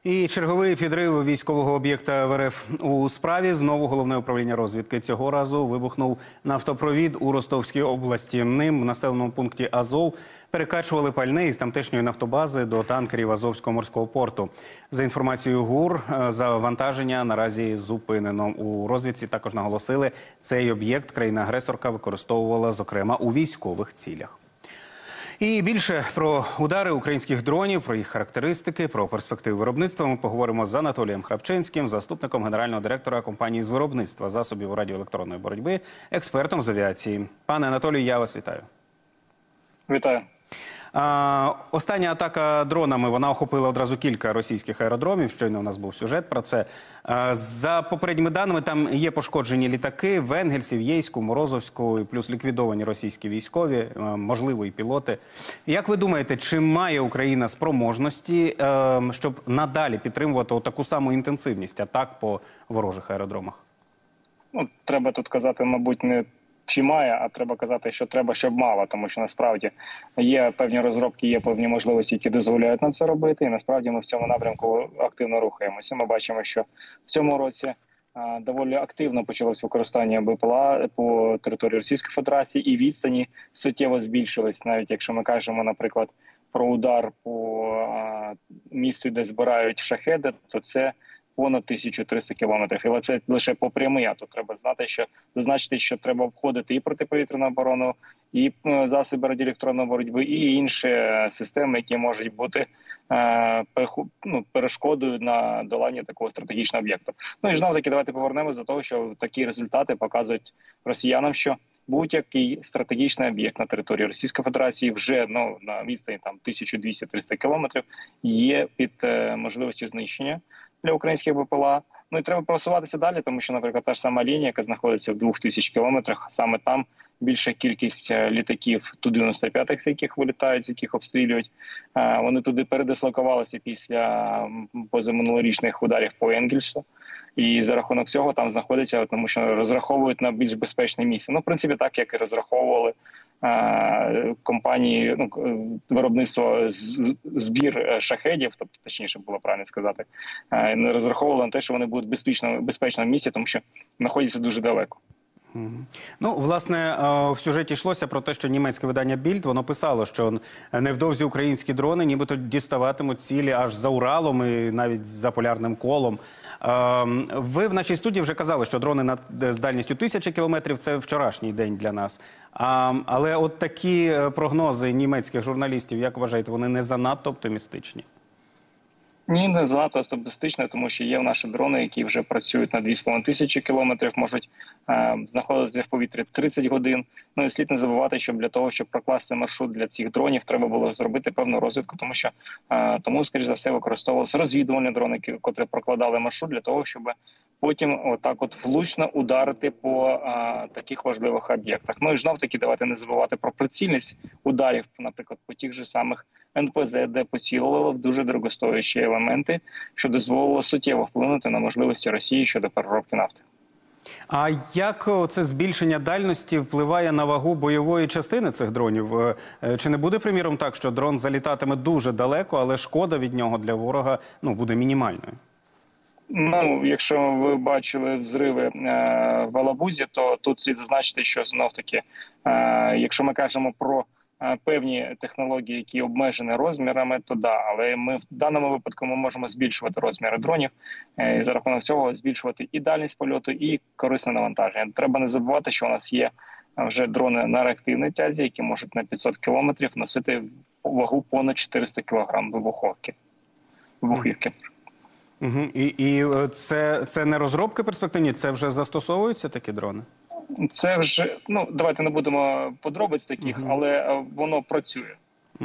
І черговий підрив військового об'єкта в РФ у справі. Знову Головне управління розвідки. Цього разу вибухнув нафтопровід у Ростовській області. Ним в населеному пункті Азов перекачували пальне із тамтешньої нафтобази до танкерів Азовського морського порту. За інформацією ГУР, завантаження наразі зупинено. У розвідці також наголосили, цей об'єкт країна-агресорка використовувала, зокрема, у військових цілях. І більше про удари українських дронів, про їх характеристики, про перспективи виробництва ми поговоримо з Анатолієм Храпчинським, заступником генерального директора компанії з виробництва засобів радіоелектронної боротьби, експертом з авіації. Пане Анатолію, я вас вітаю. Вітаю. Остання атака дронами, вона охопила одразу кілька російських аеродромів. Щойно у нас був сюжет про це. За попередніми даними, там є пошкоджені літаки в Енгельсі, в Єйську, Морозовську, і плюс ліквідовані російські військові, можливо, і пілоти. Як ви думаєте, чи має Україна спроможності, щоб надалі підтримувати таку саму інтенсивність атак по ворожих аеродромах? Ну, треба тут казати, мабуть, не чи має, а треба казати, що треба, щоб мало, тому що насправді є певні розробки, є певні можливості, які дозволяють нам це робити, і насправді ми в цьому напрямку активно рухаємося. Ми бачимо, що в цьому році доволі активно почалось використання БПЛА по території Російської Федерації, і відстані суттєво збільшились. Навіть якщо ми кажемо, наприклад, про удар по місту, де збирають шахеди, то це понад 1300 кілометрів. Але це лише по прямій. А тут треба зазначити, що треба обходити і протиповітряну оборону, і засоби радіоелектронної боротьби, і інші системи, які можуть бути перешкодою на доланні такого стратегічного об'єкту. Ну і знову таки, давайте повернемось до того, що такі результати показують росіянам, що будь-який стратегічний об'єкт на території Російської Федерації вже на відстані 1200-300 кілометрів є під можливістю знищення для українських БПЛА. Ну і треба просуватися далі, тому що, наприклад, та ж сама лінія, яка знаходиться в 2000 кілометрах, саме там більша кількість літаків Ту-95, з яких вилітають, з яких обстрілюють. Вони туди передислокувалися після позаминулорічних ударів по Енгельсу. І за рахунок цього там знаходяться, тому що розраховують на більш безпечне місце. Ну, в принципі, так, як і розраховували компанії, виробництво збір шахедів, тобто, точніше було правильно сказати, не розраховували на те, що вони будуть в безпечному місці, тому що знаходяться дуже далеко. Ну, власне, в сюжеті йшлося про те, що німецьке видання «Більд», воно писало, що невдовзі українські дрони нібито діставатимуть цілі аж за Уралом і навіть за полярним колом. Ви в нашій студії вже казали, що дрони з дальністю 1000 кілометрів – це вчорашній день для нас. Але от такі прогнози німецьких журналістів, як вважаєте, вони не занадто оптимістичні? Ні, не занадто оптимістично, тому що є в наші дрони, які вже працюють на 2500 кілометрів, можуть знаходитися в повітрі 30 годин. Ну і слід не забувати, що для того, щоб прокласти маршрут для цих дронів, треба було зробити певну розвідку, тому, скоріш за все, використовувалися розвідувальні дрони, які прокладали маршрут для того, щоб потім влучно ударити по таких важливих об'єктах. Ну і знов-таки давайте не забувати про прицільність ударів, наприклад, по тих же самих НПЗ, де поцілували в дуже дорогостоящі елементи, що дозволило суттєво вплинути на можливості Росії щодо переробки нафти. А як це збільшення дальності впливає на вагу бойової частини цих дронів? Чи не буде, приміром, так, що дрон залітатиме дуже далеко, але шкода від нього для ворога буде мінімальною? Ну, якщо ви бачили взриви в Алабузі, то тут слід зазначити, що знов-таки, якщо ми кажемо про певні технології, які обмежені розмірами, то да, але ми в даному випадку можемо збільшувати розміри дронів, і за рахунок цього збільшувати і дальність польоту, і корисне навантаження. Треба не забувати, що у нас є вже дрони на реактивній тязі, які можуть на 500 кілометрів носити вагу понад 400 кілограм вибухівки. І це не розробки перспективні, це вже застосовуються такі дрони? Це вже, давайте не будемо подробиць таких, але воно працює.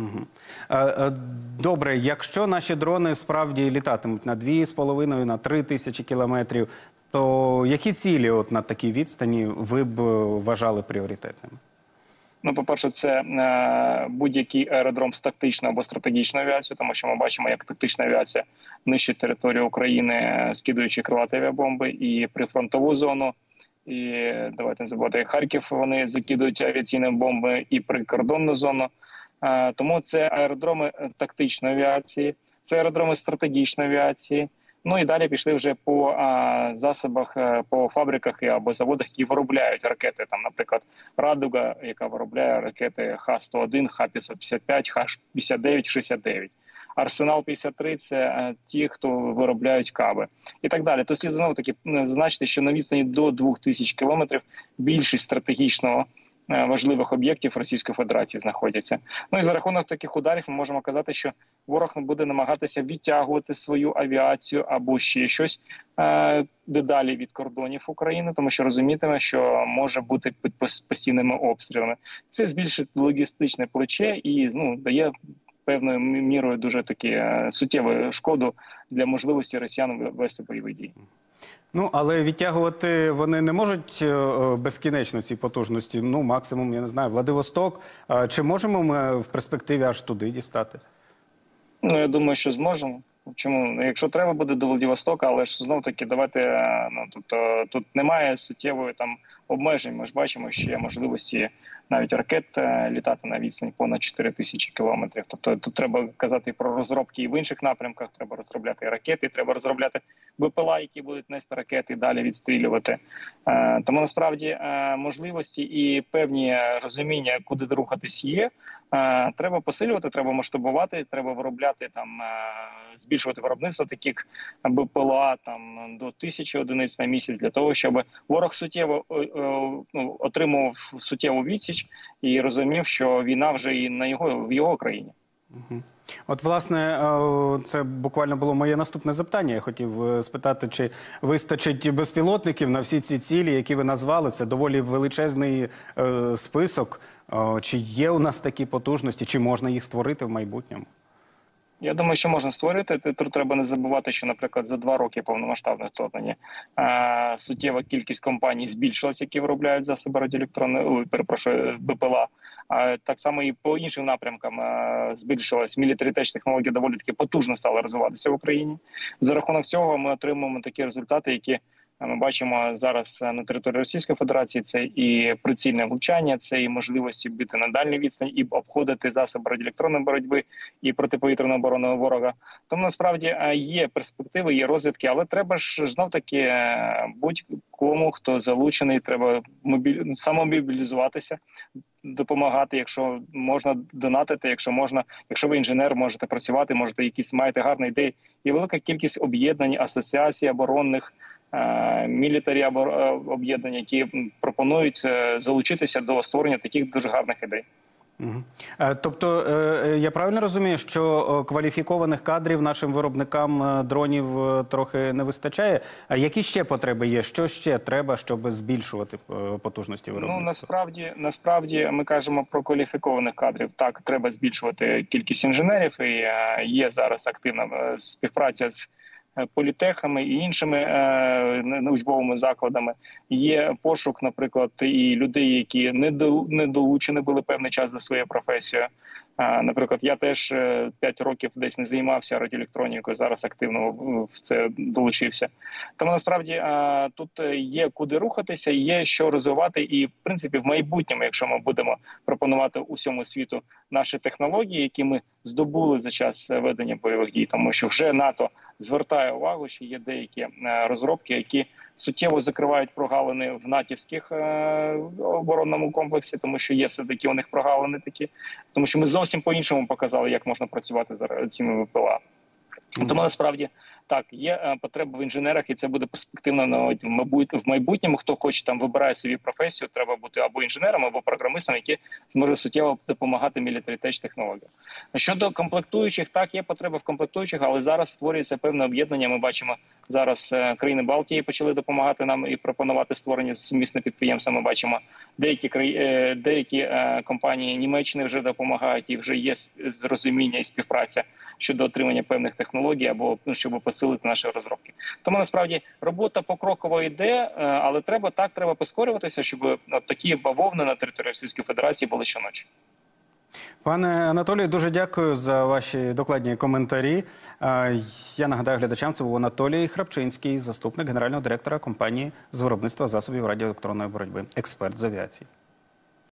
Добре, якщо наші дрони справді літатимуть на 2,5, на 3 тисячі кілометрів, то які цілі на такій відстані ви б вважали пріоритетними? Ну, по-перше, це будь-який аеродром з тактичною або стратегічною авіацією, тому що ми бачимо, як тактична авіація нищить територію України, скидуючи крилаті авіабомби і прифронтову зону. І давайте не забувати, Харків вони закидують авіаційні бомби і прикордонну зону. Тому це аеродроми тактичної авіації, це аеродроми стратегічної авіації. Ну і далі пішли вже по засобах, по фабриках або заводах, які виробляють ракети. Там, наприклад, «Радуга», яка виробляє ракети Х-101, Х-555, Х-59, 69. «Арсенал-53» – це ті, хто виробляють каби. І так далі. То слід знову-таки зазначити, що на відстані до 2000 кілометрів більшість стратегічного важливих об'єктів Російської Федерації знаходяться. Ну і за рахунок таких ударів ми можемо казати, що ворог буде намагатися відтягувати свою авіацію або ще щось дедалі від кордонів України, тому що розумітиме, що може бути під постійними обстрілами. Це збільшить логістичне плече і дає певною мірою дуже таки суттєву шкоду для можливості росіян вести бойові дії. Ну, але відтягувати вони не можуть безкінечно ці потужності. Ну, максимум, я не знаю, Владивосток. Чи можемо ми в перспективі аж туди дістати? Ну, я думаю, що зможемо. Чому? Якщо треба буде до Владивостока, але ж знов-таки давайте, тут немає суттєвої там обмежень. Ми ж бачимо, що є можливості навіть ракет літати на відстані понад 4000 кілометрів. Тобто тут треба казати про розробки і в інших напрямках. Треба розробляти і ракети, треба розробляти БПЛА, які будуть нести ракети і далі відстрілювати. Тому насправді можливості і певні розуміння, куди рухатись є. Треба посилювати, треба масштабувати, треба виробляти збільшувати виробництво таких БПЛА до 1000 одиниць на місяць для того, щоб ворог суттєво отримував суттєву відсіч і розумів, що війна вже і в його країні. От, власне, це буквально було моє наступне запитання. Я хотів спитати, чи вистачить безпілотників на всі ці цілі, які ви назвали. Це доволі величезний список. Чи є у нас такі потужності, чи можна їх створити в майбутньому? Я думаю, що можна створити. Тут треба не забувати, що, наприклад, за 2 роки повномасштабного вторгнення суттєва кількість компаній збільшилась, які виробляють засоби радіоелектронної, БПЛА. Так само і по іншим напрямкам збільшилась мілітарі-теч технології, доволі таки потужно стали розвиватися в Україні. За рахунок цього ми отримуємо такі результати, які ми бачимо зараз на території Російської Федерації. Це і прицільне влучання, це і можливості бити на дальній відстані, і обходити засоби радіоелектронної боротьби, і протиповітряної оборони ворога. Тому насправді є перспективи, є розвідки, але треба ж знов-таки будь-кому, хто залучений, треба самомобілізуватися, допомагати, якщо можна донатити, якщо ви інженер, можете працювати, маєте гарні ідеї. Є велика кількість об'єднань, асоціацій оборонних, мілітарі об'єднання, які пропонують залучитися до створення таких дуже гарних ідей. Тобто, я правильно розумію, що кваліфікованих кадрів нашим виробникам дронів трохи не вистачає? А які ще потреби є? Що ще треба, щоб збільшувати потужності виробництва? Насправді ми кажемо про кваліфікованих кадрів. Так, треба збільшувати кількість інженерів, і є зараз активна співпраця з політехами і іншими учбовими закладами. Є пошук, наприклад, і людей, які не долучені були певний час за своєю професією. Наприклад, я теж 5 років десь не займався радіоелектронікою, зараз активно в це долучився. Тому насправді тут є куди рухатися, є що розвивати, і в принципі в майбутньому, якщо ми будемо пропонувати усьому світу наші технології, які ми здобули за час ведення бойових дій, тому що вже НАТО звертає увагу, що є деякі розробки, які суттєво закривають прогалини в натівських оборонному комплексі, тому що є все-таки у них прогалини такі, тому що ми зовсім по-іншому показали, як можна працювати з цими ВПЛА. Тому насправді так, є потреба в інженерах, і це буде перспективно навіть в майбутньому. Хто хоче вибирає собі професію, треба бути або інженером, або програмистом, які зможуть суттєво допомагати мілітарі-теч технологіям. Щодо комплектуючих, так, є потреба в комплектуючих, але зараз створюється певне об'єднання. Ми бачимо, зараз країни Балтії почали допомагати нам і пропонувати створення сумісних підприємств. Ми бачимо, деякі компанії Німеччини вже допомагають, і вже є розуміння і співпраця щодо отримання певних технологій або щоб посилити наші розробки. Тому насправді робота покроково йде, але треба прискорюватися, щоб такі бавовни на території Російської Федерації були щоночі. Пане Анатолію, дуже дякую за ваші докладні коментарі. Я нагадаю глядачам, це був Анатолій Храпчинський, заступник генерального директора компанії з виробництва засобів радіоелектронної боротьби, експерт з авіації.